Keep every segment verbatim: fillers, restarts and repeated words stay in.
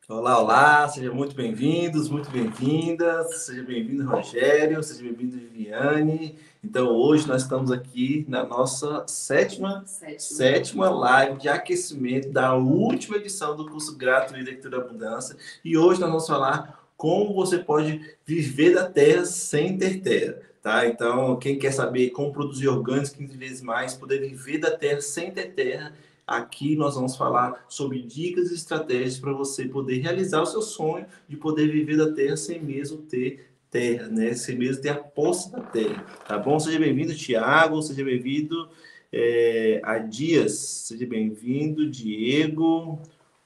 Olá, olá, sejam muito bem-vindos, muito bem-vindas, seja bem-vindo, Rogério, seja bem-vindo, Viviane. Então, hoje nós estamos aqui na nossa sétima, sétima. sétima live de aquecimento da última edição do curso gratuito de Leitura Abundância. E hoje nós vamos falar como você pode viver da terra sem ter terra. Tá? Então, quem quer saber como produzir orgânicos quinze vezes mais, poder viver da terra sem ter terra, aqui nós vamos falar sobre dicas e estratégias para você poder realizar o seu sonho de poder viver da terra sem mesmo ter terra, né? Sem mesmo ter a posse da terra, tá bom? Seja bem-vindo, Tiago, seja bem-vindo, é, a Dias, seja bem-vindo, Diego,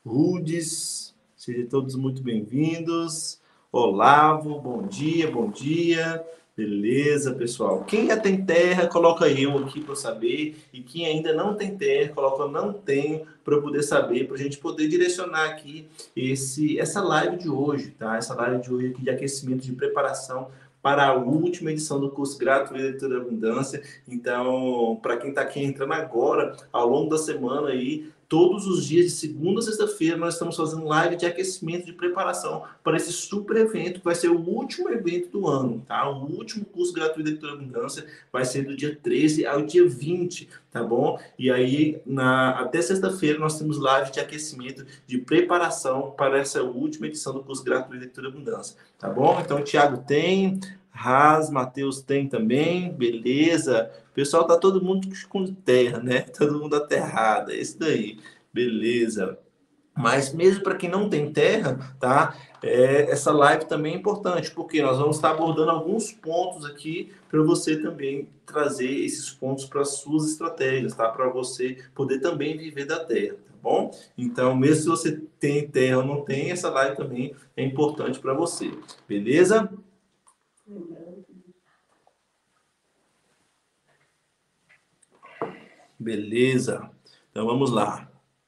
Rudes, sejam todos muito bem-vindos. Olavo, bom dia, bom dia. Beleza, pessoal. Quem já tem terra, coloca eu aqui para eu saber. E quem ainda não tem terra, coloca não tenho para eu poder saber, para a gente poder direcionar aqui esse, essa live de hoje, tá? Essa live de hoje aqui de aquecimento, de preparação para a última edição do curso gratuito de Leitura da Abundância. Então, para quem está aqui entrando agora, ao longo da semana aí, todos os dias, de segunda a sexta-feira, nós estamos fazendo live de aquecimento, de preparação para esse super evento, que vai ser o último evento do ano, tá? O último curso gratuito de Leitura da Abundância vai ser do dia treze ao dia vinte, tá bom? E aí, na, até sexta-feira, nós temos live de aquecimento, de preparação para essa última edição do curso gratuito de Leitura da Abundância, tá bom? Então, o Thiago tem, Raz, Matheus tem também, beleza? O pessoal tá todo mundo com terra, né? Todo mundo aterrado, é isso daí, beleza. Mas mesmo para quem não tem terra, tá? É, essa live também é importante, porque nós vamos estar abordando alguns pontos aqui para você também trazer esses pontos para as suas estratégias, tá? Para você poder também viver da terra, tá bom? Então, mesmo se você tem terra ou não tem, essa live também é importante para você, beleza? Beleza. Então, vamos lá.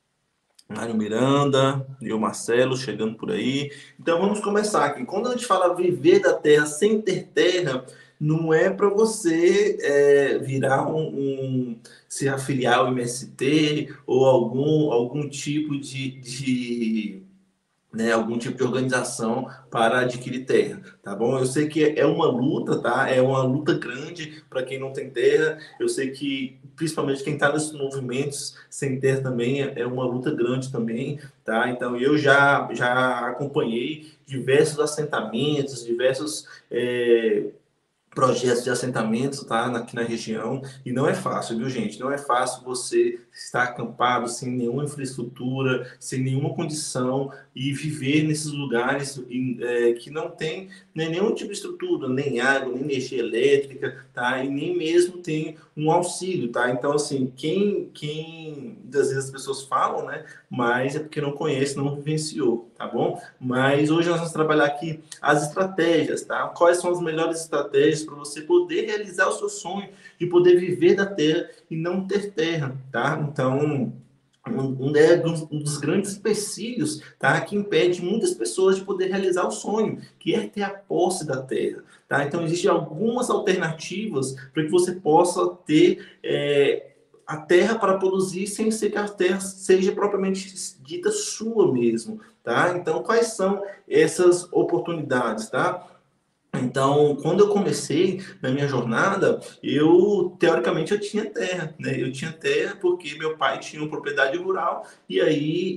Mário Miranda e o Marcelo chegando por aí. Então vamos começar aqui. Quando a gente fala viver da terra sem ter terra, não é para você é, virar um, um se afiliar ao M S T ou algum, algum tipo de, de né, algum tipo de organização para adquirir terra, tá bom? Eu sei que é uma luta, tá? É uma luta grande para quem não tem terra. Eu sei que, principalmente quem está nesses movimentos sem terra também, é uma luta grande também, tá? Então, eu já, já acompanhei diversos assentamentos, diversos... É, projetos de assentamento, tá? Aqui na região, e não é fácil, viu, gente? Não é fácil você estar acampado sem nenhuma infraestrutura, sem nenhuma condição e viver nesses lugares é, que não tem né, nenhum tipo de estrutura, nem água, nem energia elétrica, tá? E nem mesmo tem um auxílio, tá? Então, assim, quem, quem, muitas vezes as pessoas falam, né? Mas é porque não conhece, não vivenciou, tá bom? Mas hoje nós vamos trabalhar aqui as estratégias, tá? Quais são as melhores estratégias para você poder realizar o seu sonho de poder viver da terra e não ter terra, tá? Então, um, é um dos grandes empecilhos, tá? Que impede muitas pessoas de poder realizar o sonho, que é ter a posse da terra, tá? Então, existem algumas alternativas para que você possa ter é, a terra para produzir sem ser que a terra seja propriamente dita sua mesmo, tá? Então, quais são essas oportunidades, tá? Então, quando eu comecei na minha jornada, eu, teoricamente, eu tinha terra, né? Eu tinha terra porque meu pai tinha uma propriedade rural e aí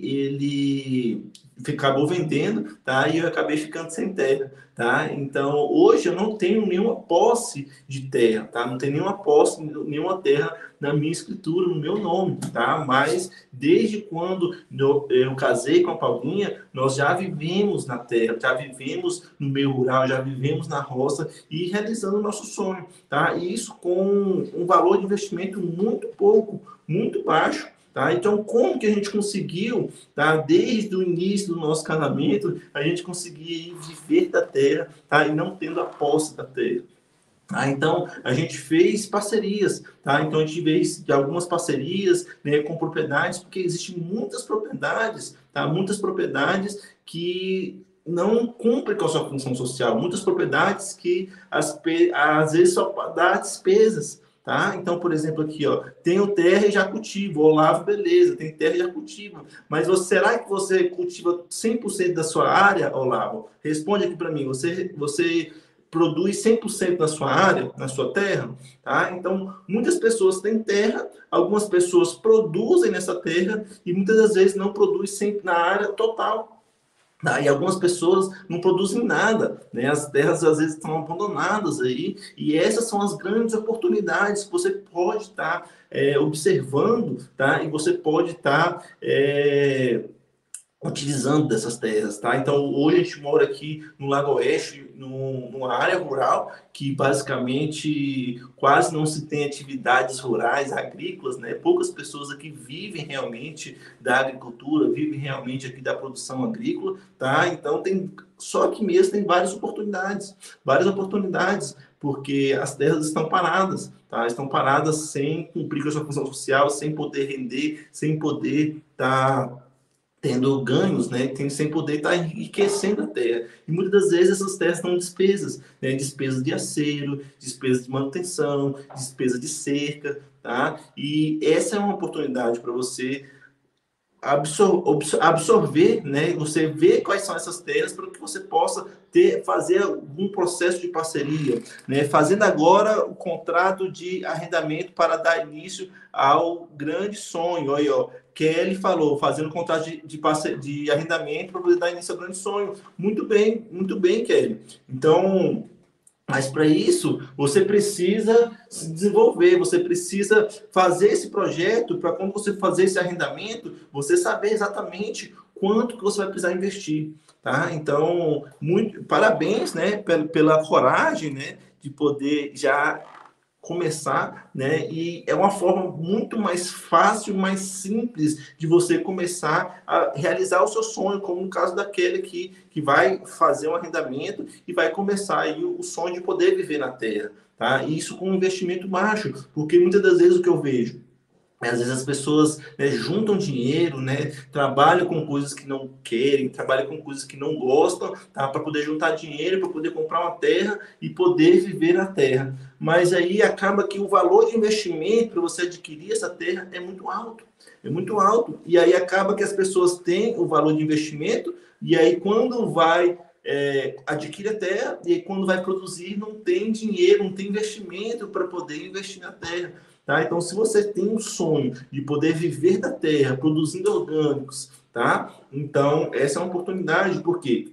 ele acabou vendendo, tá? E eu acabei ficando sem terra, tá? Então, hoje eu não tenho nenhuma posse de terra, tá? Não tenho nenhuma posse, nenhuma terra na minha escritura, no meu nome, tá? Mas desde quando eu, eu casei com a Paulinha, nós já vivemos na terra, já vivemos no meio rural, já vivemos na roça e realizando o nosso sonho, tá? E isso com um valor de investimento muito pouco, muito baixo, tá? Então, como que a gente conseguiu, tá? Desde o início do nosso casamento, a gente conseguir viver da terra, tá? E não tendo a posse da terra. Ah, então, a gente fez parcerias, tá? Então, a gente fez de algumas parcerias né, com propriedades, porque existem muitas propriedades, tá? Muitas propriedades que não cumprem com a sua função social, muitas propriedades que, as, às vezes, só dá despesas, tá? Então, por exemplo, aqui, ó, tenho terra e já cultivo, Olavo, beleza, tem terra e já cultivo, mas você, será que você cultiva cem por cento da sua área, Olavo? Responde aqui para mim, você, você produz cem por cento da sua área, na sua terra, tá? Então, muitas pessoas têm terra, algumas pessoas produzem nessa terra e muitas das vezes não produzem sempre na área total. Ah, e algumas pessoas não produzem nada, né? As terras às vezes estão abandonadas aí, e essas são as grandes oportunidades que você pode estar é, observando, tá? E você pode estar é, utilizando dessas terras, tá? Então, hoje a gente mora aqui no Lago Oeste, num, numa área rural, que basicamente quase não se tem atividades rurais, agrícolas, né? Poucas pessoas aqui vivem realmente da agricultura, vivem realmente aqui da produção agrícola, tá? Então, tem, só que mesmo tem várias oportunidades, várias oportunidades, porque as terras estão paradas, tá? Estão paradas sem cumprir com a sua função social, sem poder render, sem poder estar... Tá tendo ganhos, né, tem, sem poder estar enriquecendo a terra. E muitas das vezes essas terras estão despesas, né, despesas de acero, despesas de manutenção, despesa de cerca, tá? E essa é uma oportunidade para você absor absorver, né? Você ver quais são essas terras para que você possa ter, fazer algum processo de parceria, né? Fazendo agora o contrato de arrendamento para dar início ao grande sonho. Aí, ó, Kelly falou, fazendo contrato de, de, de arrendamento para poder dar início ao grande sonho. Muito bem, muito bem, Kelly. Então, mas para isso, você precisa se desenvolver, você precisa fazer esse projeto para quando você fazer esse arrendamento, você saber exatamente quanto que você vai precisar investir, tá? Então, muito parabéns, né, pela, pela coragem, né, de poder já começar, né? E é uma forma muito mais fácil, mais simples de você começar a realizar o seu sonho, como no caso daquele aqui, que vai fazer um arrendamento e vai começar aí o sonho de poder viver na terra, tá? E isso com um investimento baixo, porque muitas das vezes o que eu vejo, às vezes as pessoas, né, juntam dinheiro, né, trabalham com coisas que não querem, trabalham com coisas que não gostam, tá, para poder juntar dinheiro, para poder comprar uma terra e poder viver na terra. Mas aí acaba que o valor de investimento para você adquirir essa terra é muito alto, é muito alto. E aí acaba que as pessoas têm o valor de investimento e aí quando vai é, adquire a terra e aí quando vai produzir não tem dinheiro, não tem investimento para poder investir na terra. Tá? Então, se você tem um sonho de poder viver da terra, produzindo orgânicos, tá? Então, essa é uma oportunidade, porque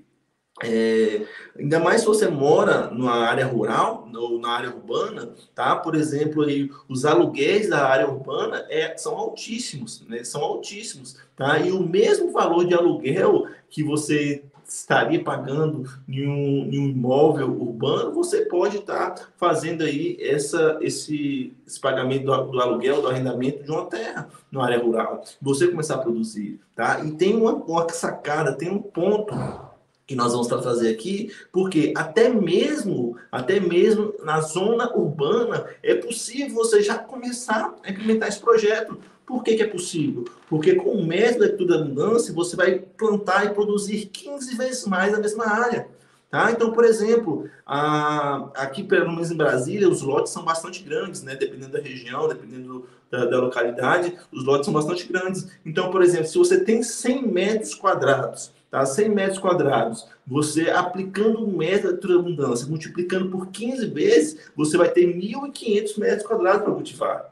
é, ainda mais se você mora numa área rural ou na área urbana, tá? Por exemplo, aí, os aluguéis da área urbana é, são altíssimos, né? São altíssimos, tá? E o mesmo valor de aluguel que você estaria pagando em um, em um imóvel urbano, você pode estar fazendo aí essa, esse, esse pagamento do, do aluguel, do arrendamento de uma terra na área rural. Você começar a produzir, tá? E tem uma, uma sacada, tem um ponto que nós vamos trazer aqui, porque até mesmo, até mesmo na zona urbana é possível você já começar a implementar esse projeto. Por que que é possível? Porque com o método da tudo abundância, você vai plantar e produzir quinze vezes mais na mesma área. Tá? Então, por exemplo, a, aqui pelo menos em Brasília, os lotes são bastante grandes, né? Dependendo da região, dependendo da, da localidade, os lotes são bastante grandes. Então, por exemplo, se você tem cem metros quadrados, tá? cem metros quadrados, você aplicando um método de abundância, multiplicando por quinze vezes, você vai ter mil e quinhentos metros quadrados para cultivar.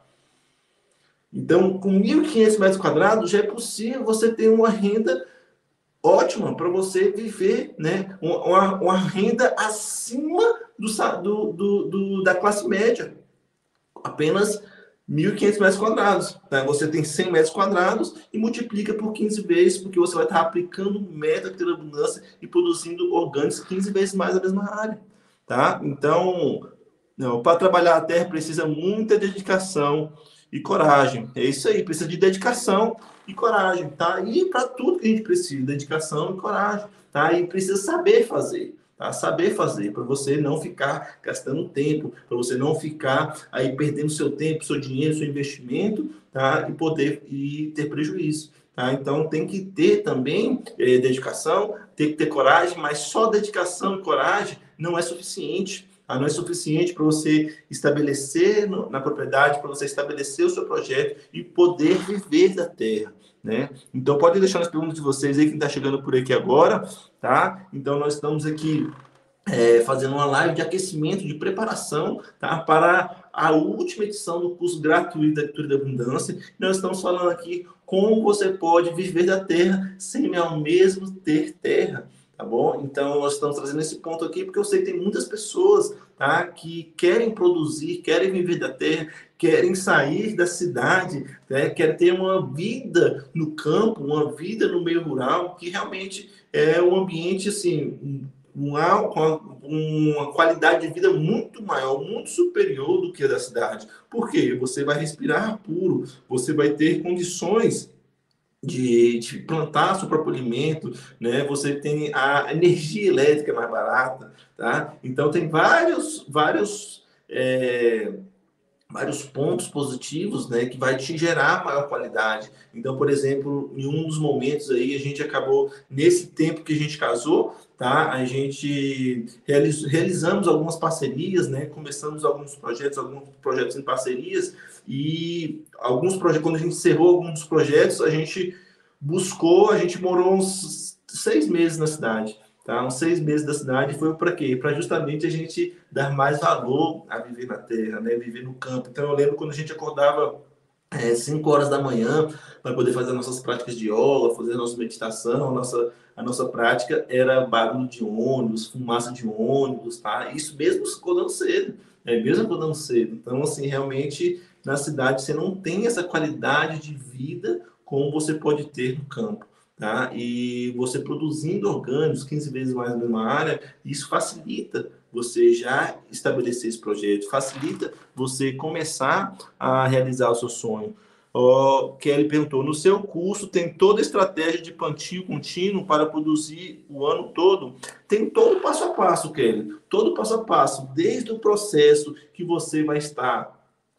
Então, com mil e quinhentos metros quadrados, já é possível você ter uma renda ótima para você viver, né? Uma, uma renda acima do, do, do, da classe média. Apenas mil e quinhentos metros quadrados. Né? Você tem cem metros quadrados e multiplica por quinze vezes, porque você vai estar aplicando o método de abundância e produzindo orgânicos quinze vezes mais na mesma área. Tá? Então, para trabalhar a terra precisa muita dedicação e coragem. É isso aí, precisa de dedicação e coragem, tá? E para tudo que a gente precisa, dedicação e coragem, tá? E precisa saber fazer, tá? Saber fazer, para você não ficar gastando tempo, para você não ficar aí perdendo seu tempo, seu dinheiro, seu investimento, tá? E poder e ter prejuízo. Tá? Então tem que ter também é, dedicação, tem que ter coragem, mas só dedicação e coragem não é suficiente. tá? Não é suficiente para você estabelecer no, na propriedade, para você estabelecer o seu projeto e poder viver da terra, né? Então, pode deixar nas perguntas de vocês aí, quem está chegando por aqui agora, tá? Então, nós estamos aqui é, fazendo uma live de aquecimento, de preparação, tá? Para a última edição do curso gratuito da Cultura da Abundância. Nós estamos falando aqui como você pode viver da terra sem ao mesmo ter terra, tá bom? Então, nós estamos trazendo esse ponto aqui porque eu sei que tem muitas pessoas, tá? Que querem produzir, querem viver da terra, querem sair da cidade, né? Querem ter uma vida no campo, uma vida no meio rural, que realmente é um ambiente, assim, uma, uma qualidade de vida muito maior, muito superior do que a da cidade. Por quê? Você vai respirar puro, você vai ter condições de, de plantar seu próprio alimento, né? Você tem a energia elétrica mais barata, tá? Então tem vários, vários, é, vários pontos positivos, né, que vai te gerar maior qualidade. Então, por exemplo, em um dos momentos aí, a gente acabou, nesse tempo que a gente casou, tá, a gente realiz, realizamos algumas parcerias, né, começamos alguns projetos, alguns projetos em parcerias, e alguns projetos, quando a gente encerrou alguns dos projetos, a gente buscou, a gente morou uns seis meses na cidade. Tá? Uns seis meses da cidade foi para quê? Para justamente a gente dar mais valor a viver na terra, né? Viver no campo. Então eu lembro quando a gente acordava é, cinco horas da manhã para poder fazer nossas práticas de yoga, fazer a nossa meditação, a nossa, a nossa prática era barulho de ônibus, fumaça de ônibus, tá? Isso mesmo acordando cedo, é mesmo acordando cedo. Então, assim, realmente na cidade você não tem essa qualidade de vida como você pode ter no campo. Tá? E você produzindo orgânicos quinze vezes mais na mesma área, isso facilita você já estabelecer esse projeto, facilita você começar a realizar o seu sonho. O Kelly perguntou, no seu curso tem toda a estratégia de plantio contínuo para produzir o ano todo? Tem todo o passo a passo, Kelly, todo o passo a passo, desde o processo que você vai estar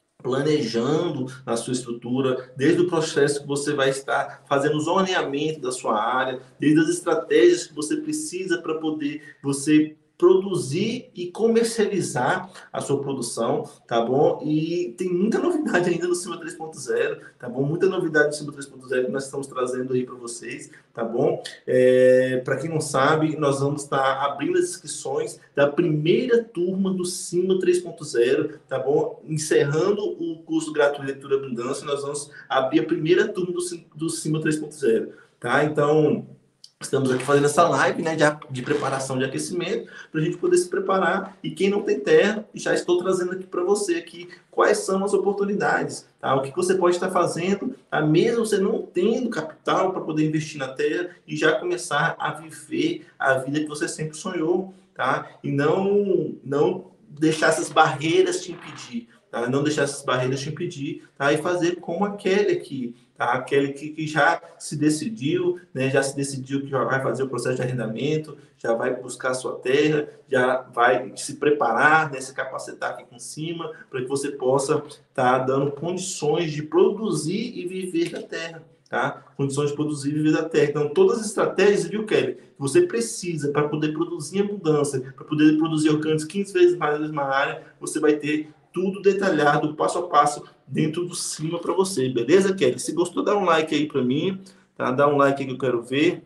planejando na sua estrutura, desde o processo que você vai estar fazendo o zoneamento da sua área, desde as estratégias que você precisa para poder você produzir e comercializar a sua produção, tá bom? E tem muita novidade ainda no Cima três ponto zero, tá bom? Muita novidade no Cima três ponto zero que nós estamos trazendo aí para vocês, tá bom? É, para quem não sabe, nós vamos estar abrindo as inscrições da primeira turma do Cima três ponto zero, tá bom? Encerrando o curso gratuito de Leitura Abundância, nós vamos abrir a primeira turma do, do Cima três ponto zero, tá? Então, estamos aqui fazendo essa live, né, de, de preparação de aquecimento, para a gente poder se preparar. E quem não tem terra, já estou trazendo aqui para você aqui quais são as oportunidades, tá? O que você pode estar fazendo, tá? Mesmo você não tendo capital para poder investir na terra e já começar a viver a vida que você sempre sonhou, tá? E não, não deixar essas barreiras te impedir, tá? Não deixar essas barreiras te impedir, tá? E fazer como a Kelly aqui, tá? Aquele que, que já se decidiu, né? Já se decidiu que já vai fazer o processo de arrendamento, já vai buscar a sua terra, já vai se preparar, né? Se capacitar aqui com cima, para que você possa estar tá dando condições de produzir e viver da terra, tá? Condições de produzir e viver da terra. Então, todas as estratégias, viu, Kelly, que você precisa para poder produzir em abundância, para poder produzir orgânicos quinze vezes mais na mesma área, você vai ter tudo detalhado, passo a passo, dentro do Cima para você, beleza, Kelly? Se gostou, dá um like aí para mim, tá? Dá um like aí que eu quero ver.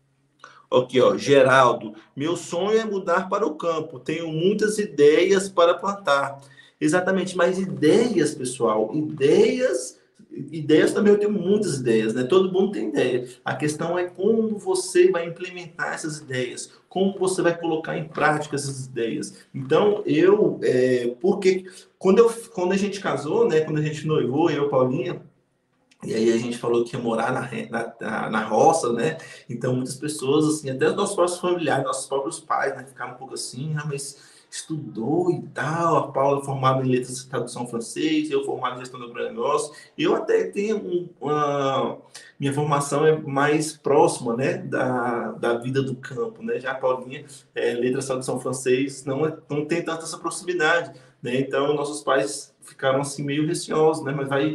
Aqui, ó, Geraldo. Meu sonho é mudar para o campo. Tenho muitas ideias para plantar. Exatamente, mas ideias, pessoal, ideias, ideias também eu tenho muitas ideias, né? Todo mundo tem ideia. A questão é como você vai implementar essas ideias, como você vai colocar em prática essas ideias. Então, eu, é, porque quando, eu, quando a gente casou, né? Quando a gente noivou, eu e Paulinha, e aí a gente falou que ia morar na, na, na roça, né? Então muitas pessoas, assim, até os nossos próprios familiares, nossos próprios pais, né? Ficaram um pouco assim, ah, mas estudou e tal, a Paula formada em letras de tradução francês, eu formado em gestão do negócio. Eu até tenho um, uma... Minha formação é mais próxima, né? Da, da vida do campo, né? Já a Paulinha, é, letras de tradução francês, não, é, não tem tanta essa proximidade, né? Então nossos pais ficaram assim meio receosos, né? Mas vai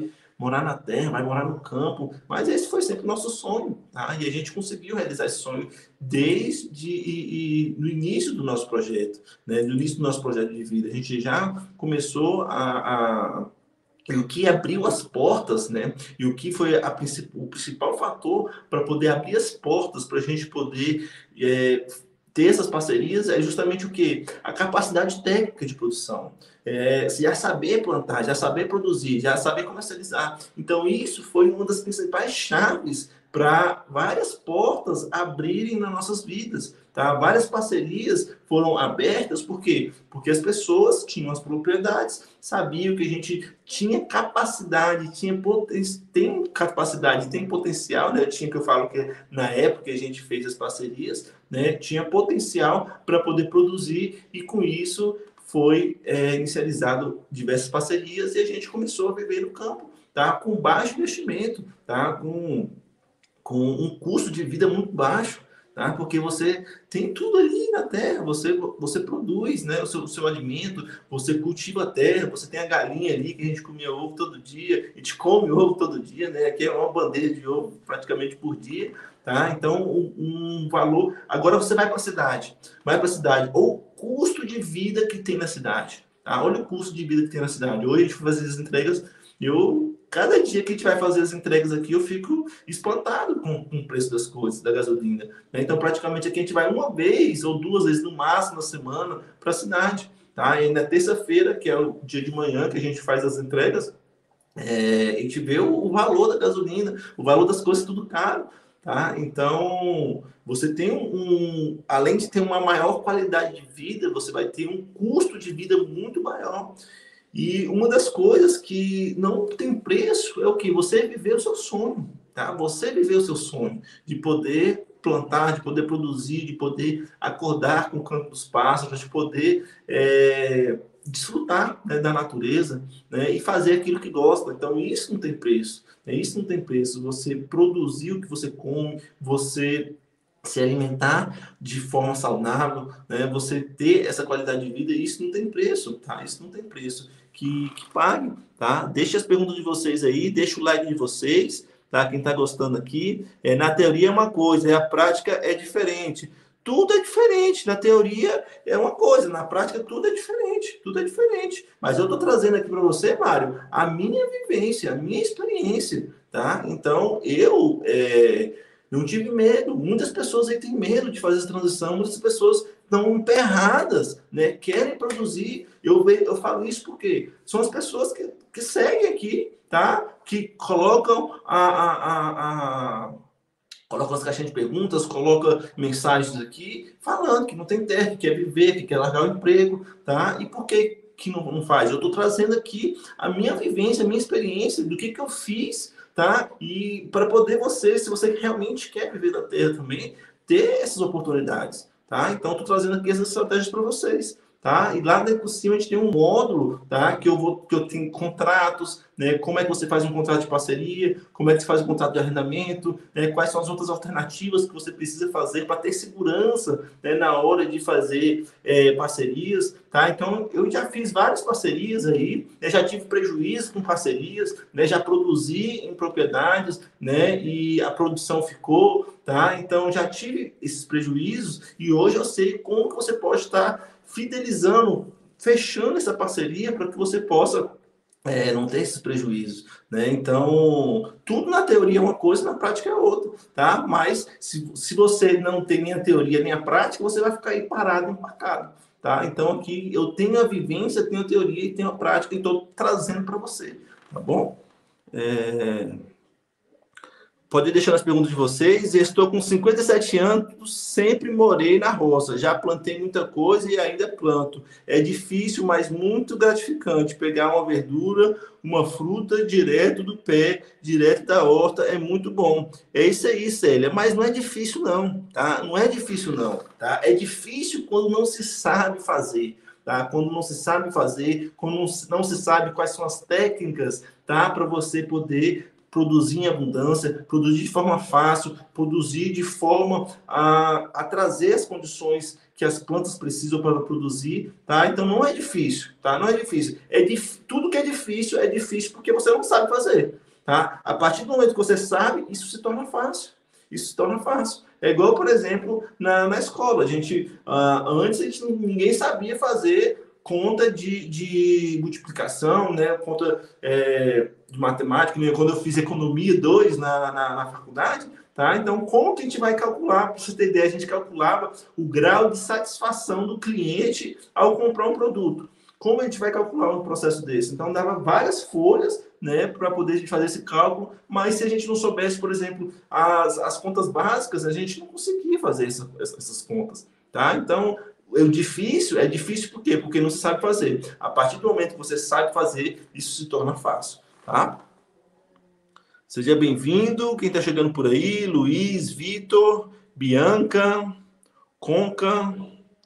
morar na terra, vai morar no campo, mas esse foi sempre o nosso sonho, tá? E a gente conseguiu realizar esse sonho desde e, e, no início do nosso projeto, né? No início do nosso projeto de vida. A gente já começou a, a e o que abriu as portas, né? E o que foi a princip... o principal fator para poder abrir as portas, para a gente poder é, ter essas parcerias, é justamente o quê? A capacidade técnica de produção. É, já saber plantar, já saber produzir, já saber comercializar. Então, isso foi uma das principais chaves para várias portas abrirem nas nossas vidas. Tá? Várias parcerias foram abertas, por quê? Porque as pessoas tinham as propriedades, sabiam que a gente tinha capacidade, tinha poten... tem capacidade, tem potencial, né? Tinha que eu falo que na época que a gente fez as parcerias, né? Tinha potencial para poder produzir e com isso foi é, inicializado diversas parcerias e a gente começou a viver no campo, tá? Com baixo investimento, tá? Com, com um custo de vida muito baixo. Tá? Porque você tem tudo ali na terra, você, você produz, né, o seu, o seu alimento, você cultiva a terra, você tem a galinha ali que a gente comia ovo todo dia, a gente come ovo todo dia, né? Aqui é uma bandeja de ovo praticamente por dia, tá? Então, um, um valor... Agora você vai para a cidade, vai para a cidade, ou custo de vida que tem na cidade, tá? Olha o custo de vida que tem na cidade. Hoje a gente faz as entregas, eu... Cada dia que a gente vai fazer as entregas aqui, eu fico espantado com, com o preço das coisas, da gasolina. Né? Então, praticamente aqui a gente vai uma vez ou duas vezes no máximo na semana para a cidade. Tá? E na terça-feira, que é o dia de manhã que a gente faz as entregas, é, a gente vê o, o valor da gasolina, o valor das coisas, tudo caro. Tá? Então, você tem um, um, além de ter uma maior qualidade de vida, você vai ter um custo de vida muito maior. E uma das coisas que não tem preço é o que? Você viver o seu sonho, tá? Você viver o seu sonho de poder plantar, de poder produzir, de poder acordar com o canto dos pássaros, de poder é, desfrutar, né, da natureza, né, e fazer aquilo que gosta. Então, isso não tem preço. Né? Isso não tem preço. Você produzir o que você come, você se alimentar de forma saudável, né? Você ter essa qualidade de vida, isso não tem preço, tá? Isso não tem preço que, que pague, tá? Deixa as perguntas de vocês aí, deixa o like de vocês, tá? Quem tá gostando aqui, é, na teoria é uma coisa, e a prática é diferente. Tudo é diferente, na teoria é uma coisa, na prática tudo é diferente, tudo é diferente. Mas eu tô trazendo aqui para você, Mário, a minha vivência, a minha experiência, tá? Então, eu... É, não tive medo. Muitas pessoas aí têm medo de fazer essa transição. Muitas pessoas estão emperradas, né? Querem produzir. Eu, eu falo isso porque são as pessoas que, que seguem aqui, tá? Que colocam a, a, a, a colocam as caixinhas de perguntas, coloca mensagens aqui falando que não tem terra, que quer viver, que quer largar o emprego, tá? E por que que não, não faz? Eu estou trazendo aqui a minha vivência, a minha experiência, do que que eu fiz, tá? E para poder você, se você realmente quer viver da terra também, ter essas oportunidades, tá? Então, estou trazendo aqui essas estratégias para vocês, tá? E lá dentro por cima a gente tem um módulo, tá? Que eu vou, que eu tenho contratos, né? Como é que você faz um contrato de parceria, como é que você faz um contrato de arrendamento, né? Quais são as outras alternativas que você precisa fazer para ter segurança, né? Na hora de fazer é, parcerias, tá? Então, eu já fiz várias parcerias aí, né? Já tive prejuízo com parcerias, né? Já produzi em propriedades, né? E a produção ficou, tá? Então, já tive esses prejuízos e hoje eu sei como que você pode estar fidelizando, fechando essa parceria para que você possa é, não ter esses prejuízos, né? Então, tudo na teoria é uma coisa, na prática é outra, tá? Mas se, se você não tem nem a teoria nem a prática, você vai ficar aí parado, empacado, tá? Então, aqui eu tenho a vivência, tenho a teoria e tenho a prática e estou trazendo para você, tá bom? É... Pode deixar as perguntas de vocês. Estou com cinquenta e sete anos, sempre morei na roça. Já plantei muita coisa e ainda planto. É difícil, mas muito gratificante pegar uma verdura, uma fruta direto do pé, direto da horta. É muito bom. É isso aí, Célia. Mas não é difícil não, tá? Não é difícil não, tá? É difícil quando não se sabe fazer. Tá? Quando não se sabe fazer, quando não se sabe quais são as técnicas, tá? Para você poder produzir em abundância, produzir de forma fácil, produzir de forma a, a trazer as condições que as plantas precisam para produzir, tá? Então não é difícil, tá? Não é difícil. É dif... Tudo que é difícil é difícil porque você não sabe fazer, tá? A partir do momento que você sabe, isso se torna fácil. Isso se torna fácil. É igual, por exemplo, na, na escola. A gente, uh, antes a gente, ninguém sabia fazer conta de, de multiplicação, né? Conta é, de matemática. Quando eu fiz economia dois na, na, na faculdade, tá? Então, como que a gente vai calcular? Para você ter ideia, a gente calculava o grau de satisfação do cliente ao comprar um produto. Como a gente vai calcular um processo desse? Então, dava várias folhas, né, para poder a gente fazer esse cálculo, mas se a gente não soubesse, por exemplo, as, as contas básicas, a gente não conseguia fazer essa, essas contas, tá? Então, o difícil, é difícil por quê? Porque não se sabe fazer. A partir do momento que você sabe fazer, isso se torna fácil, tá? Seja bem-vindo, quem está chegando por aí, Luiz, Vitor, Bianca, Conca.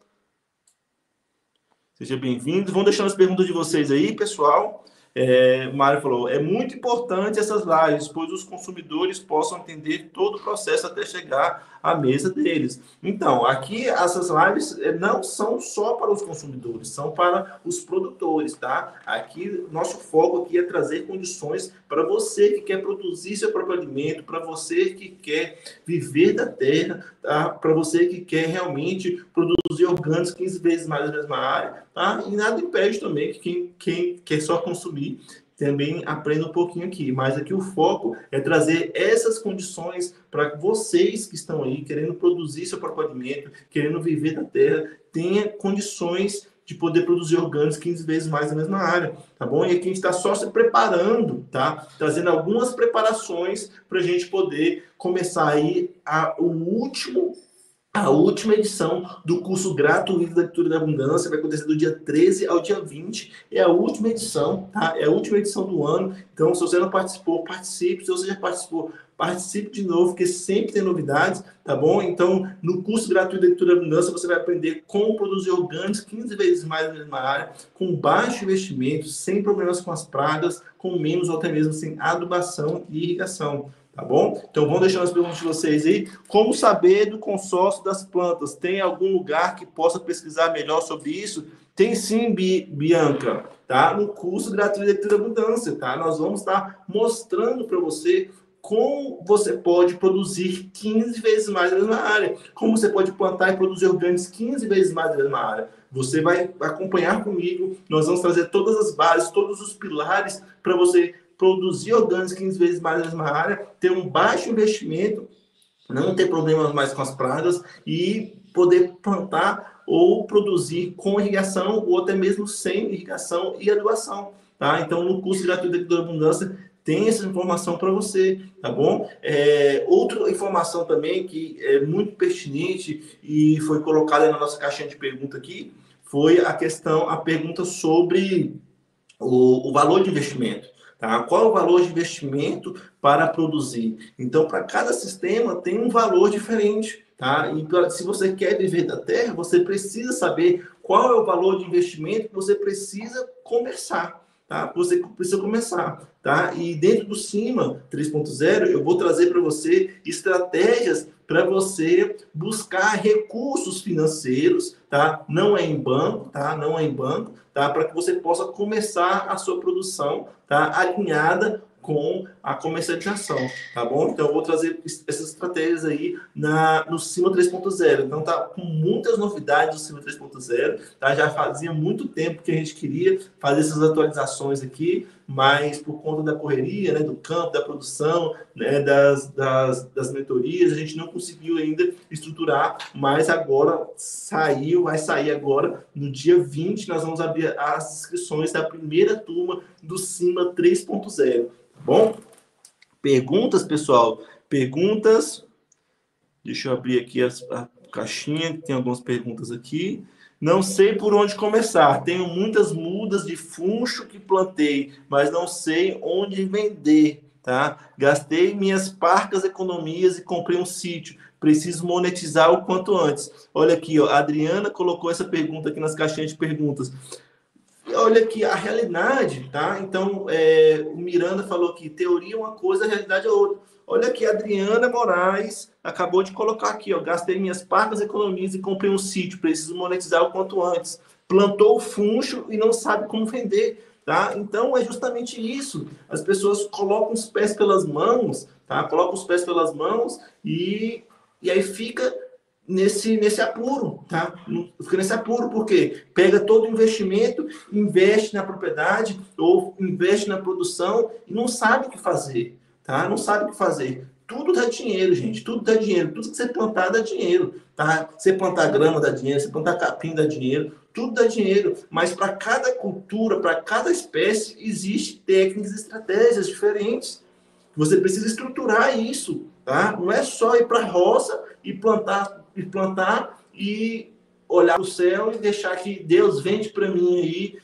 Seja bem-vindo. Vão deixando as perguntas de vocês aí, pessoal. É, o Mário falou, é muito importante essas lives, pois os consumidores possam entender todo o processo até chegar à mesa deles. Então, aqui essas lives não são só para os consumidores, são para os produtores, tá? Aqui, nosso foco aqui é trazer condições para você que quer produzir seu próprio alimento, para você que quer viver da terra, tá? Para você que quer realmente produzir orgânicos quinze vezes mais na mesma área, tá? E nada impede também que quem, quem quer só consumir também aprenda um pouquinho aqui, mas aqui o foco é trazer essas condições para vocês que estão aí querendo produzir seu próprio alimento, querendo viver da terra, tenha condições de poder produzir orgânicos quinze vezes mais na mesma área, tá bom? E aqui a gente está só se preparando, tá? Trazendo algumas preparações para a gente poder começar aí a, o último A última edição do curso gratuito da Leitura da Abundância vai acontecer do dia treze ao dia vinte. É a última edição, tá? É a última edição do ano. Então, se você não participou, participe. Se você já participou, participe de novo, porque sempre tem novidades, tá bom? Então, no curso gratuito da Leitura da Abundância, você vai aprender como produzir orgânicos quinze vezes mais na mesma área, com baixo investimento, sem problemas com as pragas, com menos ou até mesmo sem adubação e irrigação. Tá bom? Então, vamos deixando as perguntas de vocês aí. Como saber do consórcio das plantas? Tem algum lugar que possa pesquisar melhor sobre isso? Tem sim, Bianca, tá? No curso gratuito de Leitura da Abundância, tá? Nós vamos estar mostrando para você como você pode produzir quinze vezes mais na mesma área. Como você pode plantar e produzir orgânicos quinze vezes mais na mesma área. Você vai acompanhar comigo. Nós vamos trazer todas as bases, todos os pilares para você produzir orgânicos quinze vezes mais na mesma área, ter um baixo investimento, não ter problemas mais com as pragas e poder plantar ou produzir com irrigação ou até mesmo sem irrigação e adubação, tá? Então, no curso gratuito da Abundância, tem essa informação para você, tá bom? É, outra informação também que é muito pertinente e foi colocada na nossa caixinha de pergunta aqui, foi a questão, a pergunta sobre o, o valor de investimento. Tá? Qual é o valor de investimento para produzir? Então, para cada sistema tem um valor diferente. Tá? E pra, se você quer viver da terra, você precisa saber qual é o valor de investimento que você precisa começar. Tá? Você precisa começar. Tá? E dentro do Cima três ponto zero, eu vou trazer para você estratégias para você buscar recursos financeiros, tá? Não é em banco, tá? Não é em banco, tá? Para que você possa começar a sua produção, tá? Alinhada com a comercialização, tá bom? Então, eu vou trazer essas estratégias aí na, no Cima três ponto zero. Então, tá com muitas novidades do Cima três ponto zero, tá? Já fazia muito tempo que a gente queria fazer essas atualizações aqui, mas por conta da correria, né, do campo, da produção, né, das, das, das mentorias, a gente não conseguiu ainda estruturar, mas agora saiu, vai sair agora, no dia vinte, nós vamos abrir as inscrições da primeira turma do Cima três ponto zero, tá bom? Perguntas, pessoal? Perguntas? Deixa eu abrir aqui as, a caixinha, tem algumas perguntas aqui. Não sei por onde começar. Tenho muitas mudas de funcho que plantei, mas não sei onde vender, tá? Gastei minhas parcas economias e comprei um sítio. Preciso monetizar o quanto antes. Olha aqui, ó, a Adriana colocou essa pergunta aqui nas caixinhas de perguntas. Olha aqui, a realidade, tá? Então, é, o Miranda falou que teoria é uma coisa, a realidade é outra. Olha aqui, a Adriana Moraes acabou de colocar aqui, ó. Gastei minhas parcas economias e comprei um sítio. Preciso monetizar o quanto antes. Plantou o funcho e não sabe como vender. tá? Então é justamente isso. As pessoas colocam os pés pelas mãos, tá? Colocam os pés pelas mãos e, e aí fica nesse, nesse apuro, tá? Fica nesse apuro porque pega todo o investimento, investe na propriedade ou investe na produção e não sabe o que fazer, tá? Não sabe o que fazer. Tudo dá dinheiro, gente. Tudo dá dinheiro. Tudo que você plantar dá dinheiro, tá? Você plantar grama dá dinheiro, você plantar capim dá dinheiro, tudo dá dinheiro. Mas para cada cultura, para cada espécie, existe técnicas e estratégias diferentes. Você precisa estruturar isso, tá? Não é só ir para a roça e plantar, e plantar e olhar para o céu e deixar que Deus vende para mim aí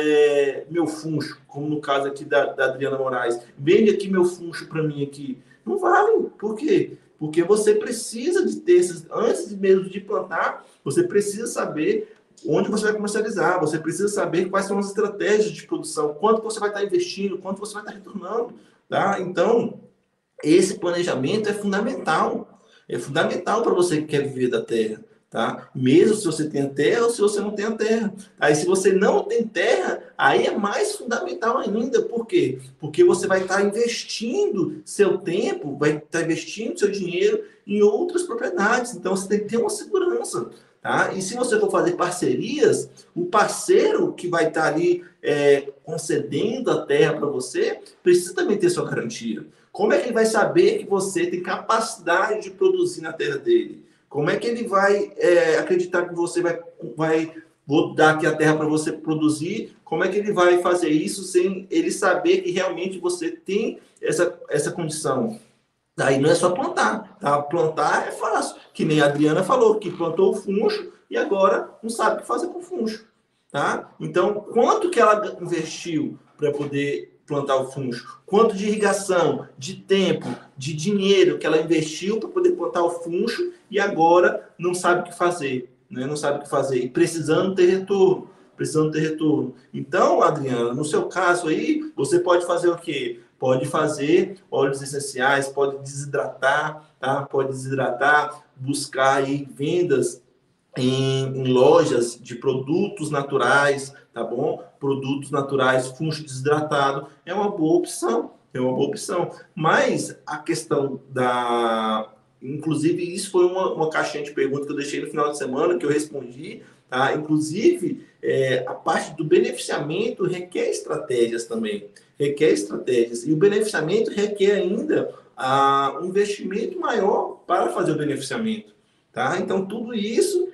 é, meu funcho, como no caso aqui da, da Adriana Moraes. Vende aqui meu funcho para mim aqui. Não vale. Por quê? Porque você precisa de ter esses, antes mesmo de plantar, você precisa saber onde você vai comercializar, você precisa saber quais são as estratégias de produção, quanto você vai estar investindo, quanto você vai estar retornando, tá? Então, esse planejamento é fundamental. É fundamental para você que quer viver da terra, tá? Mesmo se você tem terra ou se você não tem terra. Aí, se você não tem terra, aí é mais fundamental ainda. Por quê? Porque você vai estar investindo seu tempo, vai estar investindo seu dinheiro em outras propriedades. Então, você tem que ter uma segurança. Tá? E se você for fazer parcerias, o parceiro que vai estar ali é, concedendo a terra para você, precisa também ter sua garantia. Como é que ele vai saber que você tem capacidade de produzir na terra dele? Como é que ele vai é, acreditar que você vai, vai vou dar aqui a terra para você produzir? Como é que ele vai fazer isso sem ele saber que realmente você tem essa, essa condição? Daí não é só plantar, tá? Plantar é fácil, que nem a Adriana falou, que plantou o funcho e agora não sabe o que fazer com o funcho, tá? Então, quanto que ela investiu para poder plantar o funcho? Quanto de irrigação, de tempo, de dinheiro que ela investiu para poder plantar o funcho e agora não sabe o que fazer, né? Não sabe o que fazer e precisando ter retorno, precisando ter retorno. Então, Adriana, no seu caso aí, você pode fazer o quê? Pode fazer óleos essenciais, pode desidratar, tá? Pode desidratar, buscar aí vendas em, em lojas de produtos naturais, tá bom? Produtos naturais, funcho desidratado, é uma boa opção, é uma boa opção. Mas a questão da... Inclusive, isso foi uma, uma caixinha de perguntas que eu deixei no final de semana, que eu respondi, tá? Inclusive, é, a parte do beneficiamento requer estratégias também, requer estratégias. E o beneficiamento requer ainda ah, um investimento maior para fazer o beneficiamento, tá? Então, tudo isso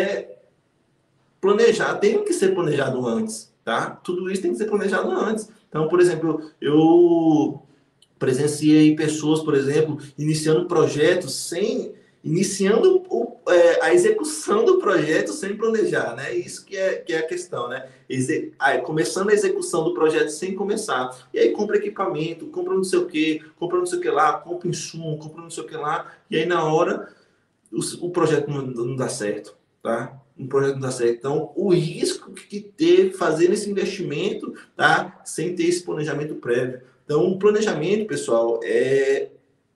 é planejar, tem que ser planejado antes, tá? Tudo isso tem que ser planejado antes. Então, por exemplo, eu presenciei pessoas, por exemplo, iniciando projetos sem... Iniciando o, é, a execução do projeto sem planejar, né? Isso que é, que é a questão, né? Exe aí, começando a execução do projeto sem começar. E aí compra equipamento, compra não sei o que, compra não sei o que lá, compra insumo, compra não sei o que lá. E aí na hora o, o projeto não, não dá certo, tá? Um projeto não dá certo. Então, o risco que ter fazendo esse investimento, tá? Sem ter esse planejamento prévio. Então, o planejamento, pessoal, é,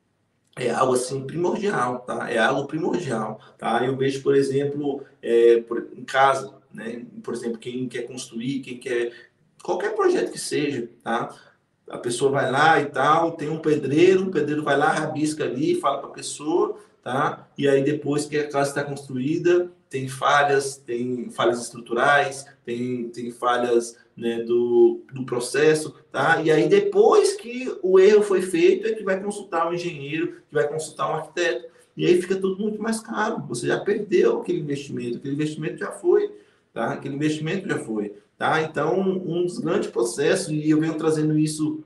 é algo assim primordial, tá? É algo primordial, tá? Eu vejo, por exemplo, é, por, em casa, né? Por exemplo, quem quer construir, quem quer qualquer projeto que seja, tá? A pessoa vai lá e tal, tem um pedreiro, o pedreiro vai lá, rabisca ali, fala para a pessoa, tá? E aí depois que a casa está construída, tem falhas, tem falhas estruturais, tem, tem falhas, né, do, do processo, tá? E aí depois que o erro foi feito, é que vai consultar um engenheiro, que vai consultar um arquiteto, e aí fica tudo muito mais caro. Você já perdeu aquele investimento, aquele investimento já foi, tá? Aquele investimento já foi. Tá? Então, um dos grandes processos, e eu venho trazendo isso,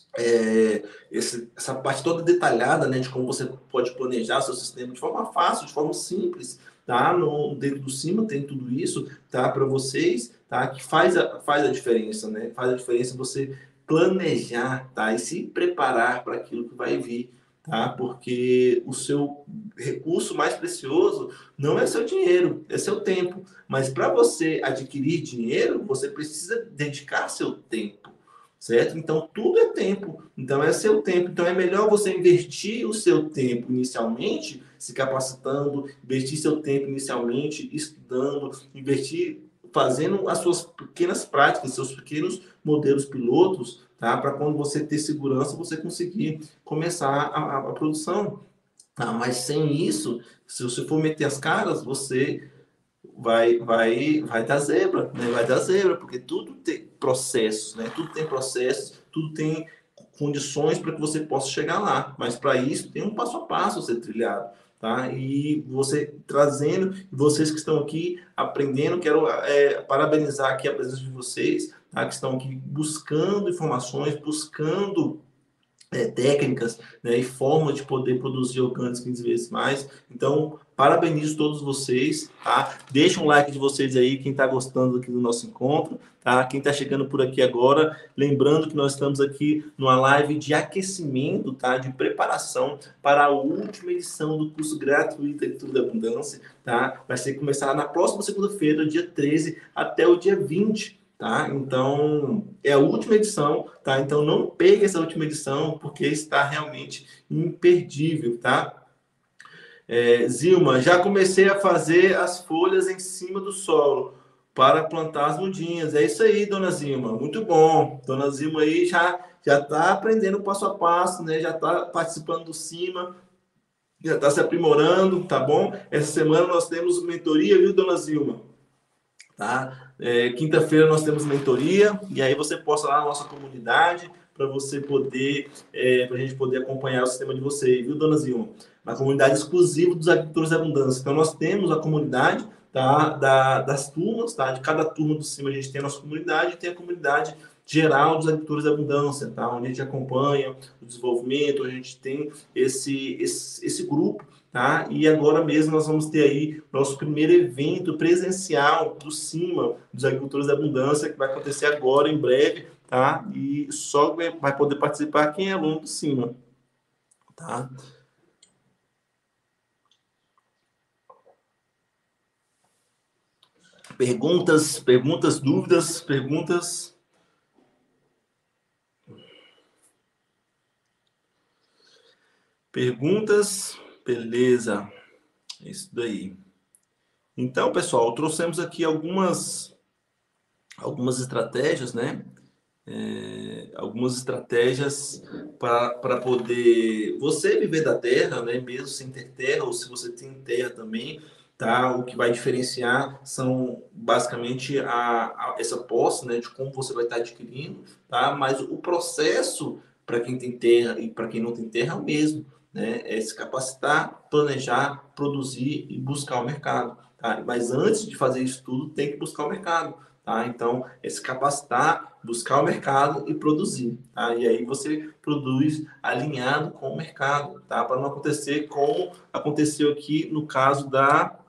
é, esse, essa parte toda detalhada, né, de como você pode planejar seu sistema de forma fácil, de forma simples, tá? No, dentro do cima tem tudo isso, tá? Para vocês, tá? Que faz a, faz a diferença, né? Faz a diferença você planejar, tá? E se preparar para aquilo que vai vir, tá? Porque o seu recurso mais precioso não é seu dinheiro, é seu tempo. Mas para você adquirir dinheiro, você precisa dedicar seu tempo, certo? Então, tudo é tempo. Então, é seu tempo. Então, é melhor você investir o seu tempo inicialmente, se capacitando, investir seu tempo inicialmente, estudando, investir, fazendo as suas pequenas práticas, seus pequenos modelos pilotos, tá? Para quando você ter segurança, você conseguir começar a, a, a produção. Tá? Mas sem isso, se você for meter as caras, você vai vai vai dar zebra, né? Vai dar zebra, porque tudo tem processos, né? Tudo tem processos, tudo tem condições para que você possa chegar lá. Mas para isso tem um passo a passo a ser trilhado, tá? E você trazendo, vocês que estão aqui aprendendo, quero é, parabenizar aqui a presença de vocês, tá? Que estão aqui buscando informações, buscando é, técnicas, né, e formas de poder produzir orgânicos quinze vezes mais. Então, parabenizo todos vocês, tá? Deixa um like de vocês aí, quem está gostando aqui do nosso encontro, tá? Quem está chegando por aqui agora, lembrando que nós estamos aqui numa live de aquecimento, tá? De preparação para a última edição do curso gratuito Agricultura da Abundância, tá? Vai ser começar na próxima segunda-feira, dia treze, até o dia vinte. Tá? Então, é a última edição, tá? Então, não pegue essa última edição, porque está realmente imperdível, tá? É, Zilma, já comecei a fazer as folhas em cima do solo para plantar as mudinhas. É isso aí, dona Zilma. Muito bom. Dona Zilma aí já já está aprendendo passo a passo, né? Já está participando do CIMA, já está se aprimorando, tá bom? Essa semana nós temos mentoria, viu, dona Zilma? Tá? É, quinta-feira nós temos mentoria, e aí você posta lá na nossa comunidade para você poder, é, para a gente poder acompanhar o sistema de vocês, viu, dona Zilma? Uma comunidade exclusiva dos agricultores da abundância. Então nós temos a comunidade, tá, da, das turmas, tá? De cada turma do cima a gente tem a nossa comunidade e tem a comunidade geral dos agricultores da abundância, tá? Onde a gente acompanha o desenvolvimento, a gente tem esse, esse, esse grupo. Tá? E agora mesmo nós vamos ter aí nosso primeiro evento presencial do CIMA, dos Agricultores da Abundância, que vai acontecer agora, em breve, tá? E só vai poder participar quem é aluno do CIMA, tá? Perguntas, perguntas, dúvidas, perguntas... Perguntas... Beleza, isso daí. Então, pessoal, trouxemos aqui algumas, algumas estratégias, né? É, algumas estratégias para poder você viver da terra, né? Mesmo sem ter terra, ou se você tem terra também, tá? O que vai diferenciar são basicamente a, a essa posse, né? De como você vai estar adquirindo, tá? Mas o processo para quem tem terra e para quem não tem terra é o mesmo, né? É se capacitar, planejar, produzir e buscar o mercado, tá? Mas antes de fazer isso tudo, tem que buscar o mercado, tá? Então, é se capacitar, buscar o mercado e produzir, tá? E aí você produz alinhado com o mercado, tá? Para não acontecer como aconteceu aqui no caso da,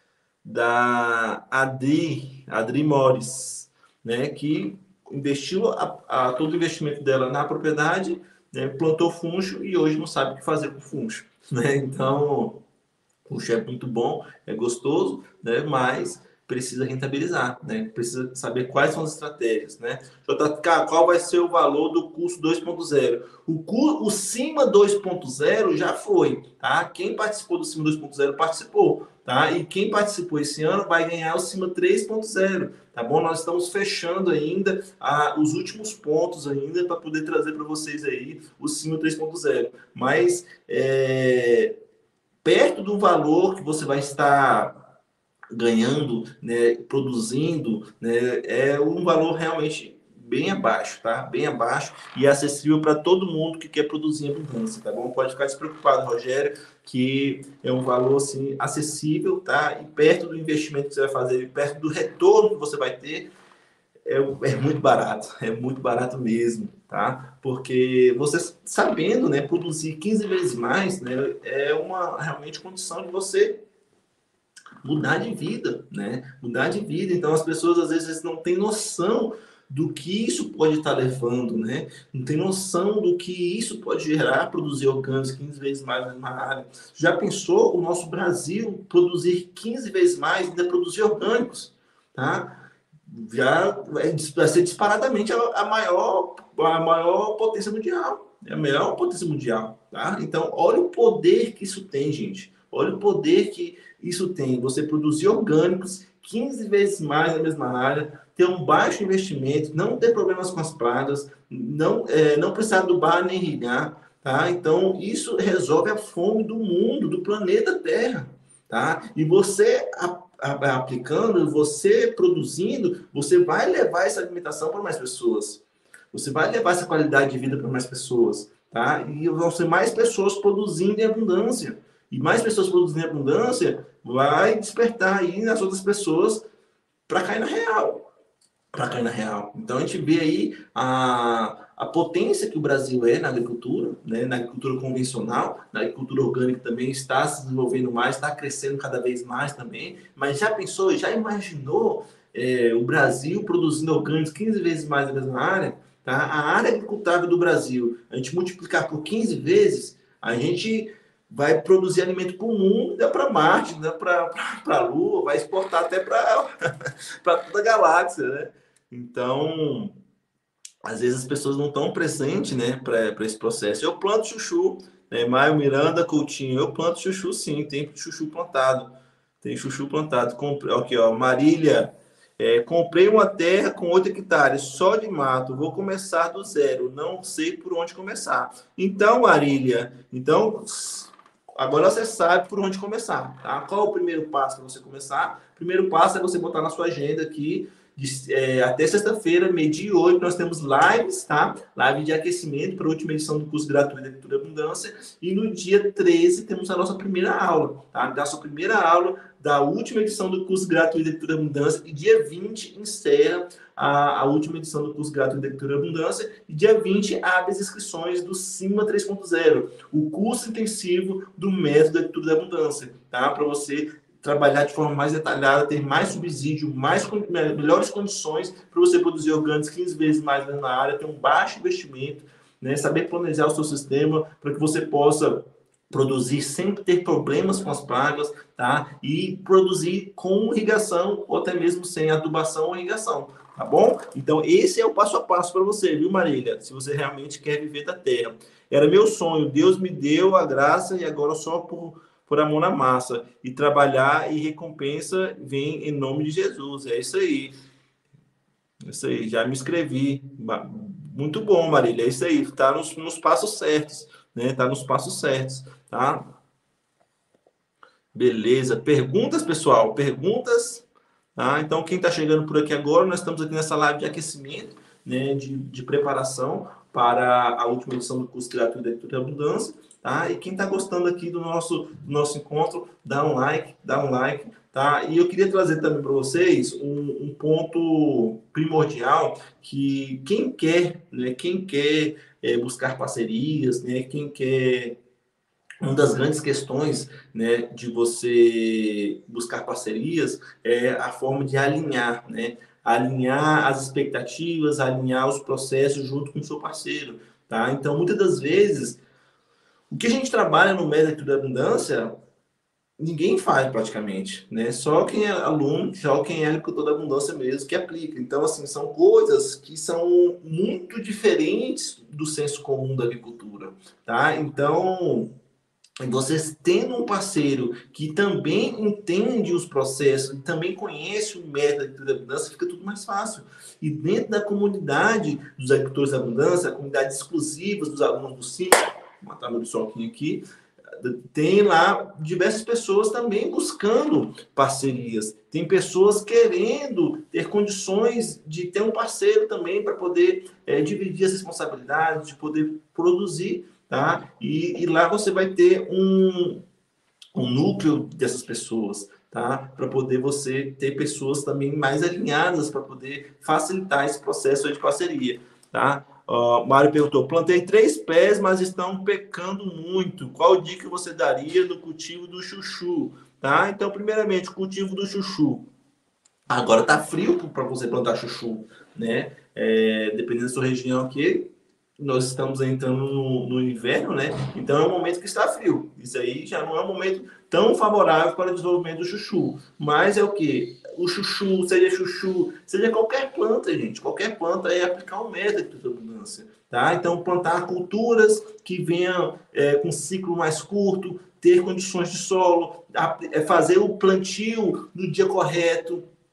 da Adri, Adri Mores, né? Que investiu a, a, todo o investimento dela na propriedade, né? Plantou funcho e hoje não sabe o que fazer com funcho, né? Então, funcho é muito bom, é gostoso, né? Mas precisa rentabilizar, né? Precisa saber quais são as estratégias, né? J K, qual vai ser o valor do curso dois ponto zero? O, curso, o CIMA dois ponto zero já foi, tá? Quem participou do CIMA dois ponto zero participou, tá? E quem participou esse ano vai ganhar o CIMA três ponto zero, tá bom? Nós estamos fechando ainda ah, os últimos pontos ainda para poder trazer para vocês aí o CIMA três ponto zero. Mas é, perto do valor que você vai estar ganhando, né, produzindo, né, é um valor realmente bem abaixo, tá? Bem abaixo e acessível para todo mundo que quer produzir abundância, tá bom? Pode ficar despreocupado, Rogério, que é um valor assim acessível, tá? E perto do investimento que você vai fazer, e perto do retorno que você vai ter, é, é muito barato, é muito barato mesmo, tá? Porque você sabendo, né, produzir quinze vezes mais, né, é uma realmente condição de você mudar de vida, né? Mudar de vida. Então as pessoas às vezes não têm noção do que isso pode estar levando, né? Não tem noção do que isso pode gerar, produzir orgânicos quinze vezes mais na mesma área. Já pensou o nosso Brasil produzir quinze vezes mais, ainda produzir orgânicos, tá? Já vai ser disparadamente a, a maior a maior potência mundial, é a maior potência mundial, tá? Então, olha o poder que isso tem, gente. Olha o poder que isso tem. Você produzir orgânicos quinze vezes mais na mesma área, ter um baixo investimento, não ter problemas com as pragas, não, é, não precisar adubar nem irrigar, tá? Então, isso resolve a fome do mundo, do planeta Terra, tá? E você a, a, aplicando, você produzindo, você vai levar essa alimentação para mais pessoas. Você vai levar essa qualidade de vida para mais pessoas, tá? E vão ser mais pessoas produzindo em abundância. E mais pessoas produzindo em abundância vai despertar aí nas outras pessoas para cair na real. Para cair na real. Então a gente vê aí a, a potência que o Brasil é na agricultura, né? Na agricultura convencional, na agricultura orgânica também está se desenvolvendo mais, está crescendo cada vez mais também. Mas já pensou, já imaginou é, o Brasil produzindo orgânicos quinze vezes mais na mesma área? Tá? A área agricultável do Brasil, a gente multiplicar por quinze vezes, a gente vai produzir alimento para o mundo, dá para Marte, dá para a Lua, vai exportar até para toda a galáxia, né? Então, às vezes as pessoas não estão presentes, né, para esse processo. Eu planto chuchu, né? Maio Miranda Coutinho, eu planto chuchu sim, tem chuchu plantado, tem chuchu plantado. Compre... Aqui, ó, Marília, é, comprei uma terra com oito hectares, só de mato, vou começar do zero, não sei por onde começar. Então, Marília, então... Agora você sabe por onde começar, tá? Qual é o primeiro passo para você começar? O primeiro passo é você botar na sua agenda aqui, de, é, até sexta-feira, meio-dia e oito, nós temos lives, tá? Live de aquecimento para a última edição do curso gratuito de Agricultura e Abundância. E no dia treze temos a nossa primeira aula, tá? Da sua primeira aula da última edição do curso gratuito de Agricultura e Abundância. E dia vinte encerra a, a última edição do curso gratuito de Agricultura e Abundância. E dia vinte abre as inscrições do Cima três ponto zero, o curso intensivo do método da Agricultura e Abundância, tá? Para você trabalhar de forma mais detalhada, ter mais subsídio, mais, melhores condições para você produzir orgânicos quinze vezes mais na área, ter um baixo investimento, né? Saber planejar o seu sistema para que você possa produzir sem ter problemas com as pragas, tá? E produzir com irrigação ou até mesmo sem adubação ou irrigação, tá bom? Então esse é o passo a passo para você, viu, Marília? Se você realmente quer viver da terra. Era meu sonho, Deus me deu a graça e agora só por por amor na massa, e trabalhar e recompensa vem em nome de Jesus. É isso aí. É isso aí, já me inscrevi. Muito bom, Marília. É isso aí, tá nos, nos passos certos, né? Tá nos passos certos, tá? Beleza. Perguntas, pessoal? Perguntas? Tá? Então, quem está chegando por aqui agora, nós estamos aqui nessa live de aquecimento, né? De, de preparação para a última edição do curso gratuito da Agricultura e Abundância. Tá? E quem está gostando aqui do nosso, do nosso encontro, dá um like, dá um like, tá? E eu queria trazer também para vocês um, um ponto primordial que quem quer, né, quem quer é, buscar parcerias, né, quem quer... Uma das grandes questões, né, de você buscar parcerias é a forma de alinhar, né? Alinhar as expectativas, alinhar os processos junto com o seu parceiro, tá? Então, muitas das vezes, o que a gente trabalha no método da abundância, ninguém faz praticamente, né? Só quem é aluno, só quem é agricultor da abundância mesmo que aplica. Então, assim, são coisas que são muito diferentes do senso comum da agricultura, tá? Então, vocês tendo um parceiro que também entende os processos e também conhece o método da abundância, fica tudo mais fácil. E dentro da comunidade dos agricultores da abundância, a comunidade exclusiva dos alunos do Cima, vou matar meu soquinho aqui, tem lá diversas pessoas também buscando parcerias. Tem pessoas querendo ter condições de ter um parceiro também para poder é, dividir as responsabilidades, de poder produzir, tá? E, e lá você vai ter um, um núcleo dessas pessoas, tá? Para poder você ter pessoas também mais alinhadas para poder facilitar esse processo de parceria, tá? Uh, Mário perguntou, plantei três pés, mas estão pecando muito. Qual dica você daria do cultivo do chuchu? Tá? Então, primeiramente, cultivo do chuchu. Agora tá frio para você plantar chuchu, né? É, dependendo da sua região aqui, nós estamos entrando no, no inverno, né? Então é um momento que está frio. Isso aí já não é um momento tão favorável para o desenvolvimento do chuchu. Mas é o quê? O chuchu, seja chuchu, seja qualquer planta, gente. Qualquer planta é aplicar um método de abundância, tá? Então plantar culturas que venham é, com ciclo mais curto, ter condições de solo, fazer o plantio no dia correto,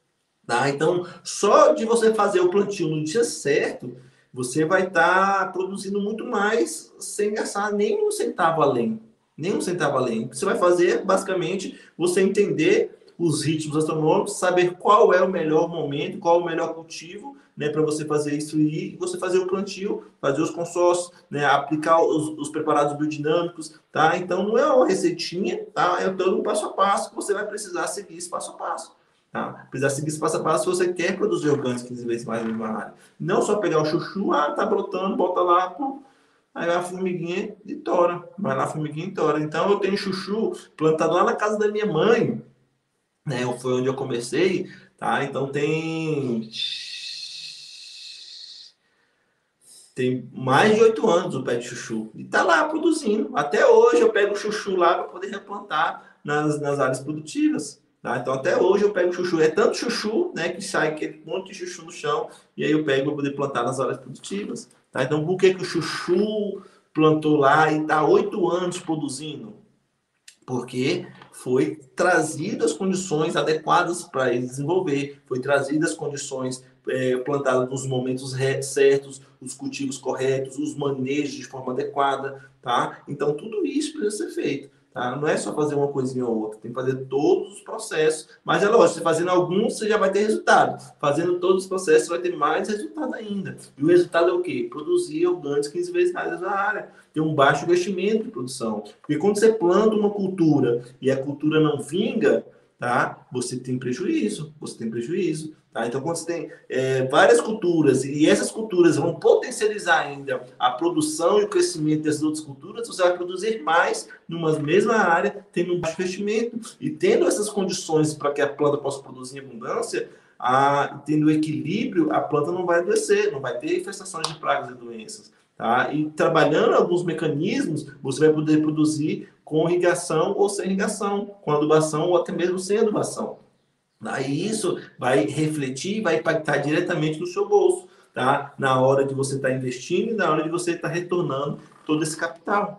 Tá? Então, só de você fazer o plantio no dia certo, você vai estar tá produzindo muito mais sem gastar nem um centavo além. Nem um centavo além. O que você vai fazer, basicamente, você entender os ritmos astronômicos, saber qual é o melhor momento, qual é o melhor cultivo, né, para você fazer isso e você fazer o plantio, fazer os consórcios, né, aplicar os, os preparados biodinâmicos, tá? Então, não é uma receitinha, tá? É todo um passo a passo que você vai precisar seguir esse passo a passo. Tá? Precisar seguir esse passo a passo se você quer produzir orgânicos quinze vezes mais na área. Não só pegar o chuchu, ah, tá brotando, bota lá, pum, aí vai a formiguinha e tora. Vai lá a formiguinha e tora. Então eu tenho chuchu plantado lá na casa da minha mãe, né? Foi onde eu comecei, tá? Então tem tem mais de oito anos o pé de chuchu. E tá lá produzindo. Até hoje eu pego o chuchu lá para poder replantar nas, nas áreas produtivas. Tá? Então até hoje eu pego chuchu. É tanto chuchu, né, que sai aquele monte de chuchu no chão. E aí eu pego para poder plantar nas áreas produtivas. Tá? Então por que, que o chuchu plantou lá e está oito anos produzindo? Porque foi trazido as condições adequadas para ele desenvolver, foi trazidas as condições é, plantadas nos momentos certos, os cultivos corretos, os manejos de forma adequada, tá? Então tudo isso precisa ser feito, tá? Não é só fazer uma coisinha ou outra, tem que fazer todos os processos, mas é lógico, você fazendo alguns você já vai ter resultado, fazendo todos os processos você vai ter mais resultado ainda. E o resultado é o quê? Produzir orgânicos quinze vezes mais na área, ter um baixo investimento de produção. Porque quando você planta uma cultura e a cultura não vinga, tá? Você tem prejuízo, você tem prejuízo. Tá? Então, quando você tem é, várias culturas e essas culturas vão potencializar ainda a produção e o crescimento dessas outras culturas, você vai produzir mais numa mesma área, tendo um baixo investimento. E tendo essas condições para que a planta possa produzir em abundância, a, tendo equilíbrio, a planta não vai adoecer, não vai ter infestações de pragas e doenças. Tá? E trabalhando alguns mecanismos, você vai poder produzir com irrigação ou sem irrigação, com adubação ou até mesmo sem adubação. Aí isso vai refletir, vai impactar diretamente no seu bolso, tá? Na hora de você estar tá investindo e na hora de você estar tá retornando todo esse capital.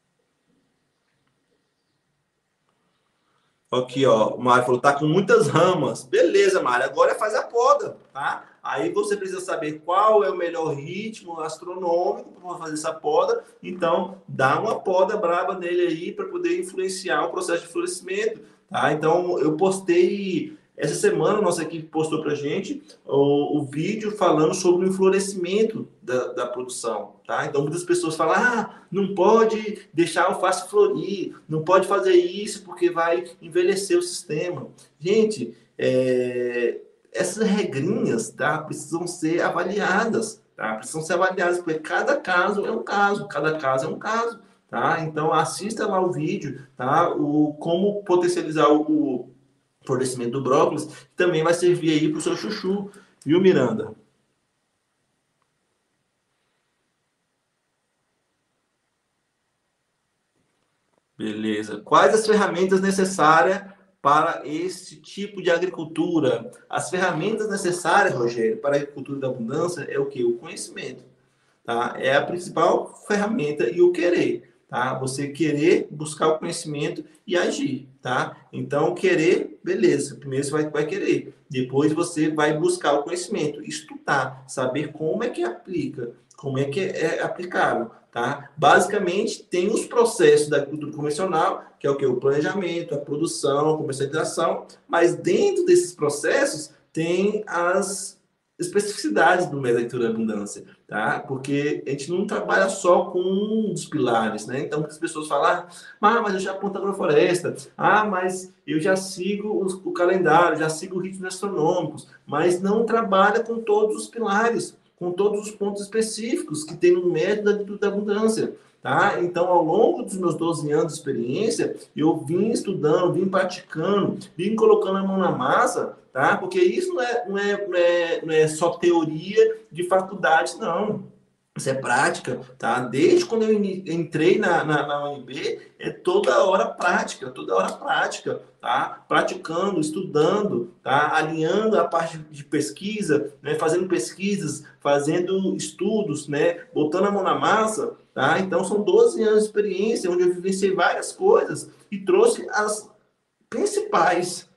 Aqui, ó, o Mário falou, tá com muitas ramas. Beleza, Mário, agora faz a poda, tá? Aí você precisa saber qual é o melhor ritmo astronômico para fazer essa poda. Então, dá uma poda braba nele aí para poder influenciar o processo de florescimento, tá? Então, eu postei essa semana, nossa equipe postou para gente o, o vídeo falando sobre o florescimento da, da produção, tá? Então, muitas pessoas falam, ah, não pode deixar a alface florir, não pode fazer isso porque vai envelhecer o sistema. Gente, é, essas regrinhas, tá, precisam ser avaliadas, tá? Precisam ser avaliadas, porque cada caso é um caso, cada caso é um caso, tá? Então, assista lá o vídeo, tá? O, como potencializar o, o florescimento do brócolis, que também vai servir aí para o seu chuchu, viu, Miranda? Beleza. Quais as ferramentas necessárias para esse tipo de agricultura? As ferramentas necessárias, Rogério, para a agricultura da abundância é o que? O conhecimento. Tá? É a principal ferramenta e o querer. Tá? Você querer buscar o conhecimento e agir. Tá? Então, querer, beleza. Primeiro você vai, vai querer. Depois você vai buscar o conhecimento, estudar, saber como é que aplica, como é que é aplicável. Tá? Basicamente, tem os processos da agricultura convencional, que é o que? O planejamento, a produção, a comercialização, mas dentro desses processos tem as especificidades do método de agricultura da abundância, tá? Porque a gente não trabalha só com um dos pilares, né? Então, as pessoas falam, ah, mas eu já planto agrofloresta, ah, mas eu já sigo o, o calendário, já sigo ritmos astronômicos, mas não trabalha com todos os pilares, com todos os pontos específicos que tem no método da agricultura da abundância. Tá? Então, ao longo dos meus doze anos de experiência, eu vim estudando, vim praticando, vim colocando a mão na massa, tá? Porque isso não é, não é, não é, não é só teoria de faculdade, não. Isso é prática, tá? Desde quando eu entrei na, na, na U N B, é toda hora prática, toda hora prática, tá? Praticando, estudando, tá? Alinhando a parte de pesquisa, né? Fazendo pesquisas, fazendo estudos, né? Botando a mão na massa, tá? Então, são doze anos de experiência, onde eu vivenciei várias coisas e trouxe as principais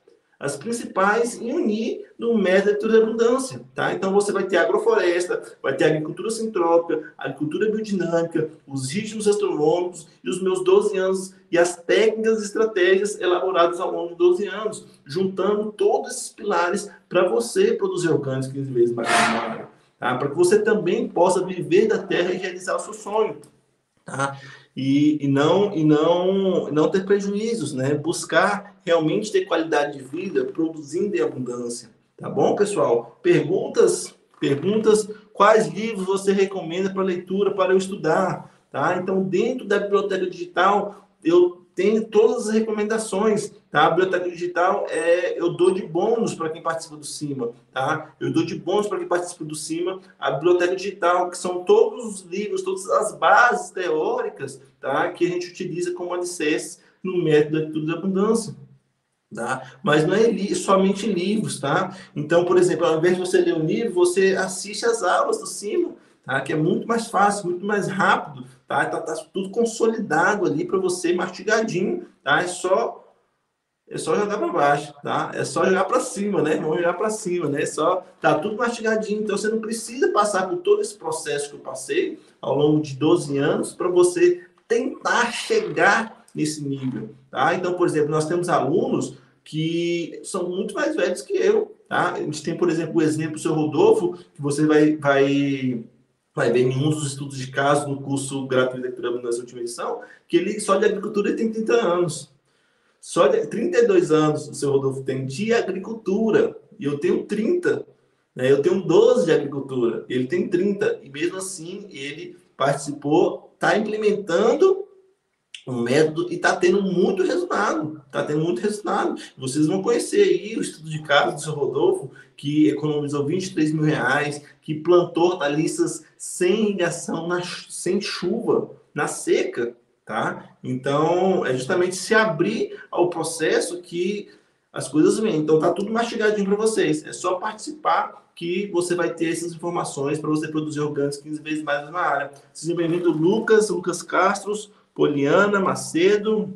as principais e unir no método de abundância, tá? Então você vai ter agrofloresta, vai ter agricultura sintrópica, agricultura biodinâmica, os ritmos astronômicos e os meus doze anos e as técnicas e estratégias elaboradas ao longo de doze anos, juntando todos esses pilares para você produzir orgânicos quinze vezes mais rápido, tá? Para que você também possa viver da terra e realizar o seu sonho, tá? E, e, não, e não, não ter prejuízos, né? Buscar realmente ter qualidade de vida produzindo em abundância. Tá bom, pessoal? Perguntas? Perguntas? Quais livros você recomenda para leitura, para eu estudar? Tá? Então, dentro da biblioteca digital, eu tenho todas as recomendações, tá? A biblioteca digital, é, eu dou de bônus para quem participa do CIMA, tá? Eu dou de bônus para quem participa do CIMA, a biblioteca digital, que são todos os livros, todas as bases teóricas, tá? Que a gente utiliza como alicerce no método da, da abundância. Tá? Mas não é li somente livros, tá? Então, por exemplo, ao invés de você ler um livro, você assiste as aulas do CIMA, tá? Que é muito mais fácil, muito mais rápido, tá? Tá, tá tudo consolidado ali para você, mastigadinho, tá? É só, é só jogar para baixo, tá? É só jogar para cima, né? Vamos jogar para cima, né? É só, tá tudo mastigadinho, então você não precisa passar por todo esse processo que eu passei ao longo de doze anos para você tentar chegar nesse nível, tá? Então, por exemplo, nós temos alunos que são muito mais velhos que eu, tá? A gente tem, por exemplo, o exemplo do seu Rodolfo, que você vai, vai, vai ver em um dos estudos de caso no curso gratuito da Abundância Última Edição, que ele só de agricultura ele tem trinta anos. Só de trinta e dois anos o seu Rodolfo tem de agricultura, e eu tenho trinta, né? Eu tenho doze de agricultura, ele tem trinta, e mesmo assim ele participou, está implementando um método e está tendo muito resultado, está tendo muito resultado. Vocês vão conhecer aí o estudo de caso do seu Rodolfo, que economizou vinte e três mil reais, que plantou hortaliças sem irrigação, na, sem chuva, na seca, tá? Então, é justamente se abrir ao processo que as coisas vêm. Então, tá tudo mastigadinho para vocês. É só participar que você vai ter essas informações para você produzir orgânicos quinze vezes mais na área. Seja bem-vindo, Lucas, Lucas Castros, Poliana, Macedo,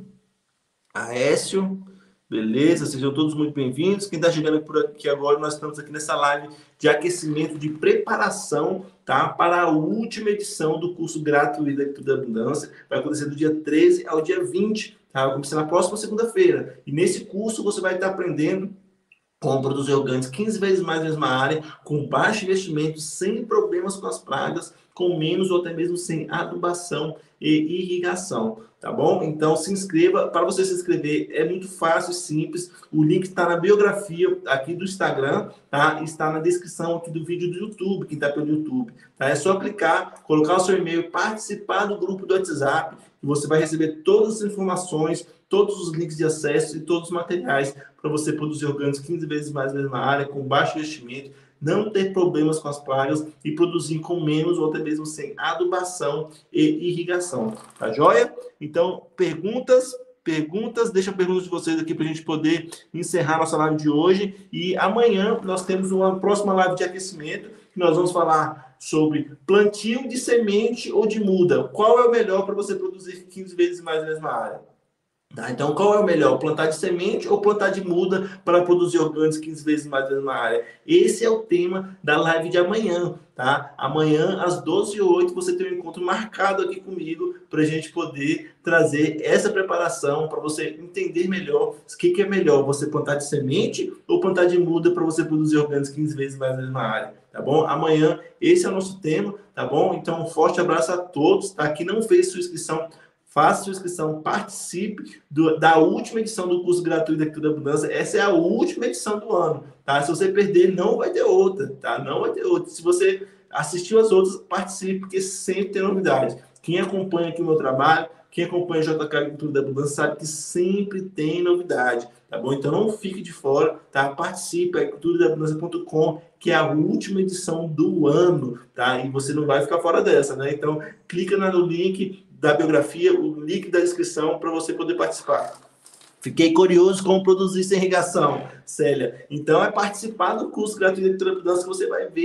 Aécio, beleza? Sejam todos muito bem-vindos. Quem está chegando por aqui agora, nós estamos aqui nessa live de aquecimento, de preparação, tá? Para a última edição do curso gratuito da Abundância. Vai acontecer do dia treze ao dia vinte, tá? Vai começar na próxima segunda-feira. E nesse curso você vai estar aprendendo como produzir orgânicos quinze vezes mais na mesma área, com baixo investimento, sem problemas com as pragas, com menos ou até mesmo sem adubação e irrigação, tá bom? Então se inscreva. Para você se inscrever é muito fácil e simples. O link está na biografia aqui do Instagram, tá? Está na descrição aqui do vídeo do YouTube, que está pelo YouTube, tá? É só clicar, colocar o seu e-mail, participar do grupo do WhatsApp, e você vai receber todas as informações, todos os links de acesso e todos os materiais para você produzir orgânicos quinze vezes mais na mesma área, com baixo investimento, não ter problemas com as pragas e produzir com menos ou até mesmo sem adubação e irrigação. Tá joia? Então, perguntas, perguntas, deixa perguntas de vocês aqui para a gente poder encerrar nossa live de hoje. E amanhã nós temos uma próxima live de aquecimento, que nós vamos falar sobre plantio de semente ou de muda. Qual é o melhor para você produzir quinze vezes mais na mesma área? Tá, então, qual é o melhor? Plantar de semente ou plantar de muda para produzir orgânicos quinze vezes mais na área? Esse é o tema da live de amanhã, tá? Amanhã, às doze e oito, você tem um encontro marcado aqui comigo para a gente poder trazer essa preparação para você entender melhor o que, que é melhor, você plantar de semente ou plantar de muda para você produzir orgânicos quinze vezes mais na área, tá bom? Amanhã, esse é o nosso tema, tá bom? Então, um forte abraço a todos, tá? Que não fez sua inscrição, faça sua inscrição, participe do, da última edição do curso gratuito aqui da Abundância. Essa é a última edição do ano, tá? Se você perder, não vai ter outra, tá? Não vai ter outra. Se você assistiu as outras, participe, porque sempre tem novidade. Quem acompanha aqui o meu trabalho, quem acompanha o J K Agricultura da Abundância, sabe que sempre tem novidade, tá bom? Então não fique de fora, tá? Participe, agricultura da abundância ponto com, que é a última edição do ano, tá? E você não vai ficar fora dessa, né? Então clica no link da biografia, o link da descrição para você poder participar. Fiquei curioso como produzir sem irrigação, Célia. Então, é participar do curso gratuito de Abundância que você vai ver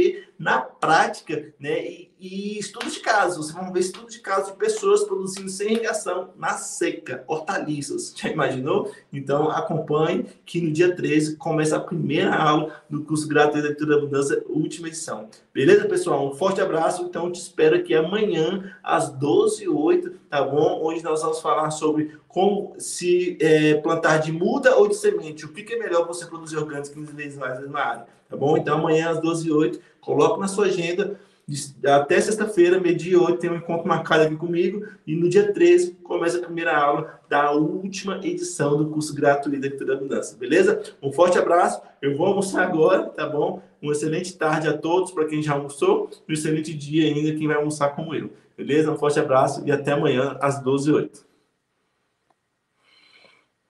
na prática, né? E, e estudos de casos. Vocês vão ver estudos de casos de pessoas produzindo sem irrigação na seca, hortaliças. Já imaginou? Então, acompanhe que no dia treze começa a primeira aula do curso gratuito de Leitura da Abundância, última edição. Beleza, pessoal? Um forte abraço. Então, eu te espero aqui amanhã, às doze e oito, tá bom? Onde nós vamos falar sobre como se é, plantar de muda ou de semente. O que, que é melhor você produzir orgânicos quinze vezes mais na área, tá bom? Então, amanhã, às doze e oito, coloque na sua agenda. Até sexta-feira, meio-dia e oito, tem um encontro marcado aqui comigo. E no dia treze, começa a primeira aula da última edição do curso gratuito da Leitura da Abundância. Beleza? Um forte abraço. Eu vou almoçar agora, tá bom? Uma excelente tarde a todos, para quem já almoçou. E um excelente dia ainda, quem vai almoçar como eu. Beleza? Um forte abraço e até amanhã, às doze e oito.